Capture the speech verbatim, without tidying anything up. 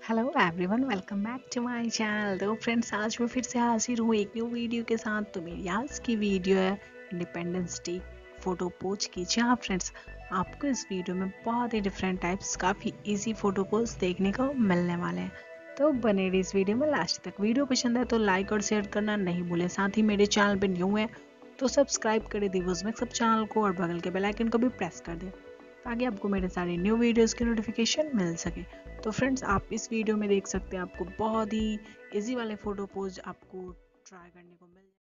Hello everyone, welcome back to my channel. तो friends, आज मैं फिर से हाजिर हूँ एक न्यू वीडियो के साथ। तो मेरी आज की वीडियो है इंडिपेंडेंस डे फ़ोटो पोज की। जी हाँ फ्रेंड्स, आपको इस वीडियो में बहुत ही डिफरेंट टाइप्स काफ़ी इजी फ़ोटो पोज देखने को मिलने वाले हैं। तो बने रहिए इस वीडियो में लास्ट तक। वीडियो पसंद है तो लाइक और शेयर करना नहीं भूलें। साथ ही मेरे चैनल पर न्यू है तो सब्सक्राइब कर दे वो सब चैनल को और बगल के बेल आइकन को भी प्रेस कर दें ताकि आपको मेरे सारे न्यू वीडियोस की नोटिफिकेशन मिल सके। तो फ्रेंड्स, आप इस वीडियो में देख सकते हैं, आपको बहुत ही इजी वाले फ़ोटो पोज आपको ट्राई करने को मिल